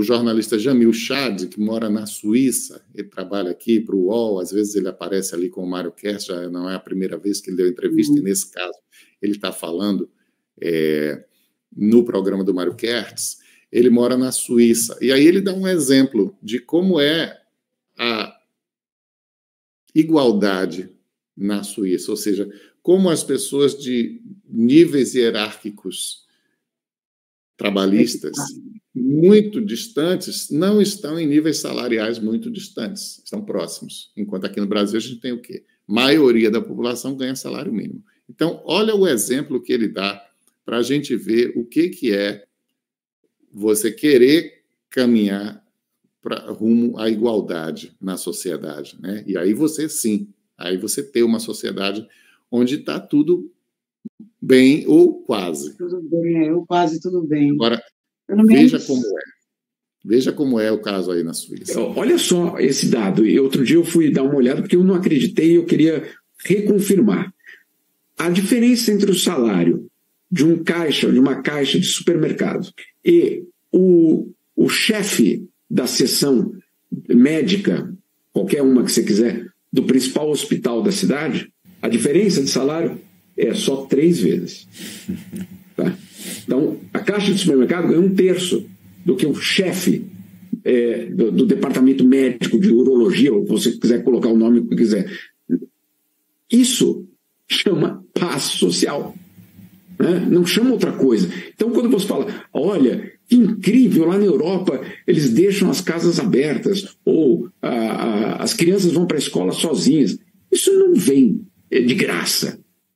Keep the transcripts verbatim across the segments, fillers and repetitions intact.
o jornalista Jamil Chad, que mora na Suíça, ele trabalha aqui para o U O L, às vezes ele aparece ali com o Mário Kerst, já não é a primeira vez que ele deu entrevista, uhum. E nesse caso ele está falando é, no programa do Mário Kerst, ele mora na Suíça, e aí ele dá um exemplo de como é a igualdade na Suíça, ou seja, como as pessoas de níveis hierárquicos trabalhistas muito distantes não estão em níveis salariais muito distantes, estão próximos. Enquanto aqui no Brasil a gente tem o quê? A maioria da população ganha salário mínimo. Então, olha o exemplo que ele dá para a gente ver o que, que é você querer caminhar pra, rumo à igualdade na sociedade, né? E aí você, sim, aí você tem uma sociedade onde está tudo bem ou quase. Tudo bem, ou quase tudo bem. Agora, veja como é. Veja como é o caso aí na Suíça. Olha só esse dado. E outro dia eu fui dar uma olhada porque eu não acreditei e eu queria reconfirmar. A diferença entre o salário de um caixa, de uma caixa de supermercado e o, o chefe da seção médica, qualquer uma que você quiser, do principal hospital da cidade, a diferença de salário é só três vezes. Tá? Então, a caixa de supermercado ganha um terço do que o chefe é, do, do departamento médico de urologia, ou se você quiser colocar o nome que quiser. Isso chama paz social. Né? Não chama outra coisa. Então, quando você fala, olha, que incrível, lá na Europa eles deixam as casas abertas, ou a, a, as crianças vão para a escola sozinhas. Isso não vem de graça.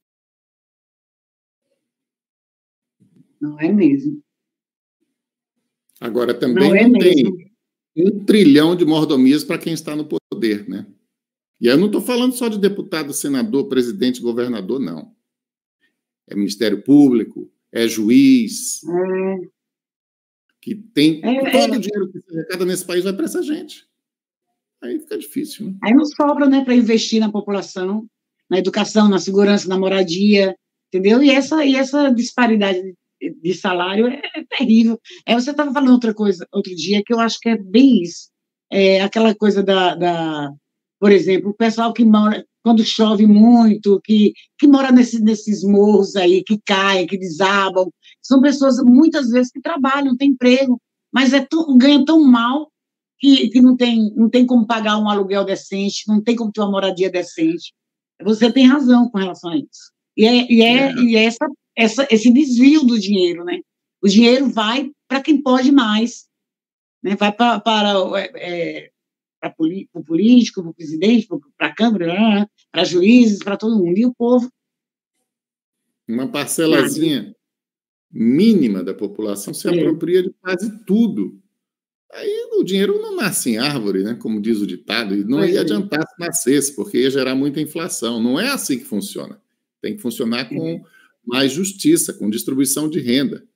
Não é mesmo. Agora, também não, é não tem um trilhão de mordomias para quem está no poder, né? E eu não estou falando só de deputado, senador, presidente, governador, não. É Ministério Público, é juiz, é. que tem... É, todo é. o dinheiro que se arrecada nesse país vai para essa gente. Aí fica difícil, né? Aí não sobra, né, para investir na população, na educação, na segurança, na moradia, entendeu? E essa, e essa disparidade de, de salário é, é terrível. Aí você estava falando outra coisa, outro dia, que eu acho que é bem isso. É aquela coisa da, da... Por exemplo, o pessoal que mora... Quando chove muito, que, que mora nesse, nesses morros aí, que caem, que desabam, são pessoas, muitas vezes, que trabalham, têm emprego, mas é tão, ganham tão mal que, que não, tem, não tem como pagar um aluguel decente, não tem como ter uma moradia decente. Você tem razão com relação a isso. E é, e é, é. E é essa, essa, esse desvio do dinheiro, né? O dinheiro vai para quem pode mais, né? Vai pra, para... É, para o político, para o presidente, para a Câmara, para juízes, para todo mundo. E o povo... Uma parcelazinha mínima da população se apropria de quase tudo. Aí o dinheiro não nasce em árvore, né? Como diz o ditado, e não ia adiantar se nascesse, porque ia gerar muita inflação. Não é assim que funciona. Tem que funcionar com mais justiça, com distribuição de renda.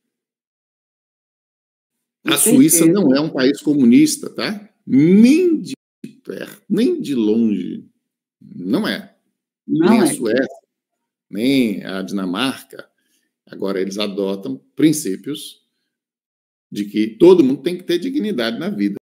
A Suíça não é um país comunista, tá? Nem de perto, nem de longe. Não é. Não nem é. a Suécia, nem a Dinamarca. Agora, eles adotam princípios de que todo mundo tem que ter dignidade na vida.